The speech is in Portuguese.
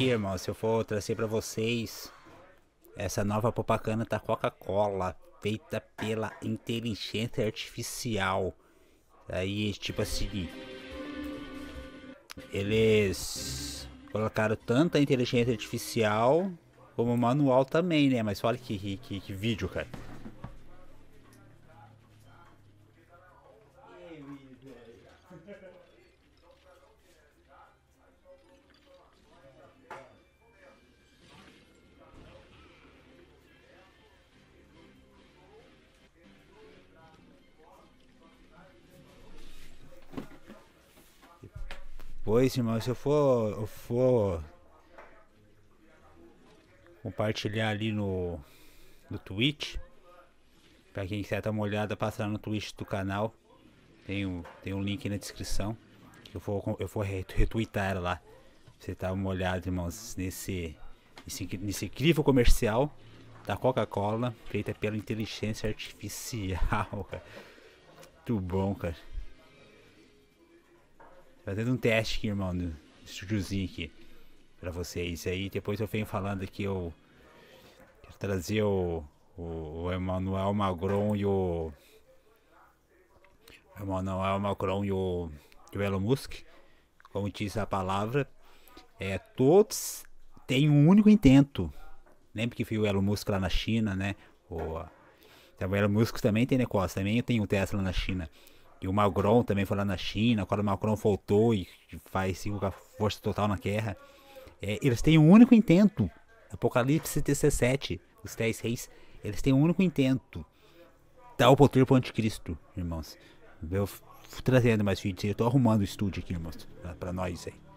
irmão, se eu for trazer pra vocês essa nova propaganda da Coca-Cola, feita pela inteligência artificial. Aí, tipo assim, eles colocaram tanto a inteligência artificial como manual também, né? Mas olha que vídeo, cara. Pois, irmão, se eu for compartilhar ali no Twitch, pra quem quiser dar uma olhada, passa lá no Twitch do canal. Tem um link na descrição. Eu vou retweetar ela lá. Pra você dar uma olhada, irmãos, nesse incrível comercial da Coca-Cola, feita pela inteligência artificial, cara. Muito bom, cara. Fazendo um teste aqui, irmão, no estúdiozinho aqui pra vocês. Aí depois eu venho falando que eu quero trazer o Emmanuel Macron e o Emmanuel Macron e o Elon Musk, como diz a palavra, todos têm um único intento. Lembra que viu o Elon Musk lá na China, né? O Elon Musk também tem negócio, também tem o Tesla na China. E o Macron também foi lá na China, quando o Macron voltou e faz a força total na guerra. Eles têm um único intento. Apocalipse 17, os 10 reis, eles têm um único intento. Dar o poder pro anticristo, irmãos. Eu trazendo mais vídeos, eu tô arrumando o estúdio aqui, irmãos, pra nós aí.